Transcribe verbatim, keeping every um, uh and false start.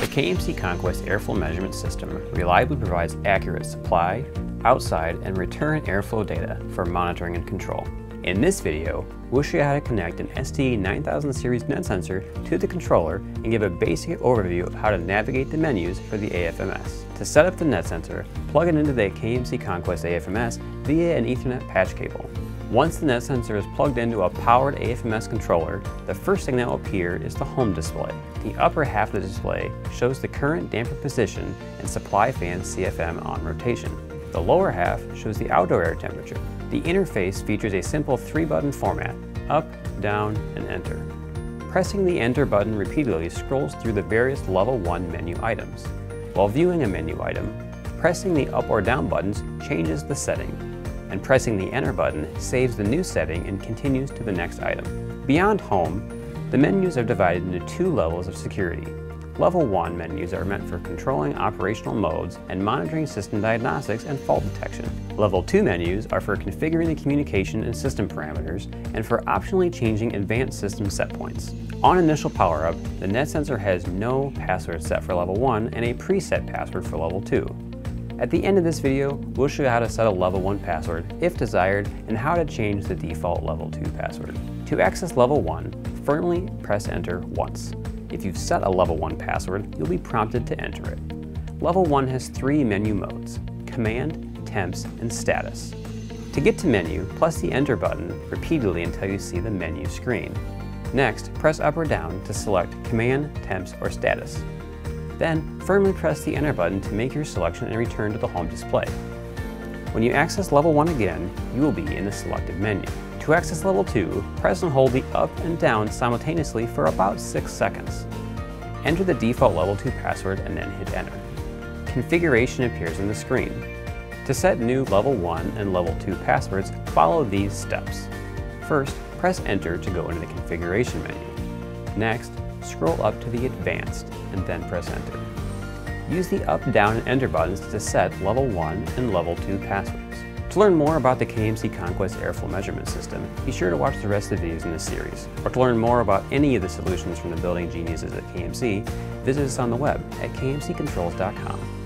K M C Conquest airflow measurement system reliably provides accurate supply, outside, and return airflow data for monitoring and control. In this video, we'll show you how to connect an S T E nine thousand series NetSensor to the controller and give a basic overview of how to navigate the menus for the A F M S. To set up the NetSensor, plug it into the K M C Conquest A F M S via an Ethernet patch cable. Once the NetSensor is plugged into a powered A F M S controller, the first thing that will appear is the home display. The upper half of the display shows the current damper position and supply fan C F M on rotation. The lower half shows the outdoor air temperature. The interface features a simple three-button format: up, down, and enter. Pressing the enter button repeatedly scrolls through the various level one menu items. While viewing a menu item, pressing the up or down buttons changes the setting, and pressing the enter button saves the new setting and continues to the next item. Beyond home, the menus are divided into two levels of security. Level one menus are meant for controlling operational modes and monitoring system diagnostics and fault detection. Level two menus are for configuring the communication and system parameters and for optionally changing advanced system setpoints. On initial power-up, the NetSensor has no password set for level one and a preset password for level two. At the end of this video, we'll show you how to set a level one password if desired and how to change the default level two password. To access level one, firmly press enter once. If you've set a level one password, you'll be prompted to enter it. Level one has three menu modes: command, temps, and status. To get to menu, press the enter button repeatedly until you see the menu screen. Next, press up or down to select command, temps, or status. Then, firmly press the enter button to make your selection and return to the home display. When you access level one again, you will be in the selected menu. To access level two, press and hold the up and down simultaneously for about six seconds. Enter the default level two password and then hit enter. Configuration appears on the screen. To set new level one and level two passwords, follow these steps. First, press enter to go into the configuration menu. Next, scroll up to the advanced and then press enter. Use the up, down, and enter buttons to set level one and level two passwords. To learn more about the K M C Conquest airflow measurement system, be sure to watch the rest of the videos in this series. Or to learn more about any of the solutions from the building geniuses at K M C, visit us on the web at K M C controls dot com.